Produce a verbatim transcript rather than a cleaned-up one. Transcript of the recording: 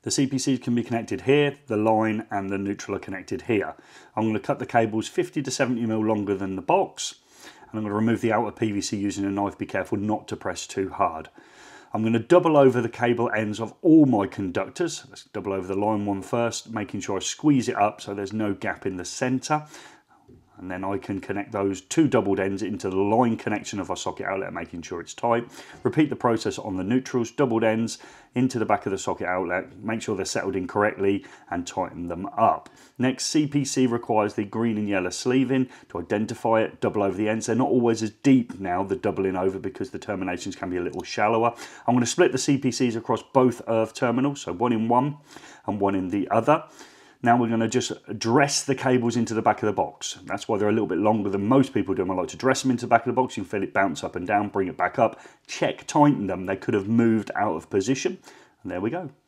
The C P Cs can be connected here, the line and the neutral are connected here. I'm going to cut the cables fifty to seventy mil longer than the box, and I'm going to remove the outer P V C using a knife. Be careful not to press too hard. I'm going to double over the cable ends of all my conductors. Let's double over the line one first, making sure I squeeze it up so there's no gap in the centre. And then I can connect those two doubled ends into the line connection of our socket outlet, making sure it's tight. Repeat the process on the neutrals, doubled ends into the back of the socket outlet, make sure they're settled in correctly and tighten them up. Next, C P C requires the green and yellow sleeving to identify it, double over the ends. They're not always as deep now, the doubling over, because the terminations can be a little shallower. I'm going to split the C P Cs across both earth terminals, so one in one and one in the other. Now we're going to just dress the cables into the back of the box. That's why they're a little bit longer than most people do. I like to dress them into the back of the box. You can feel it bounce up and down, bring it back up, check, tighten them. They could have moved out of position. And there we go.